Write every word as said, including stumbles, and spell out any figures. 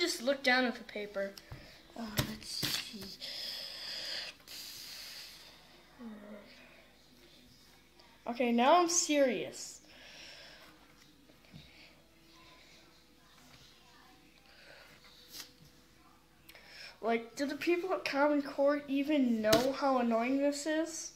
just look down at the paper. Uh, let's see. Okay, now I'm serious. Like, do the people at Common Core even know how annoying this is?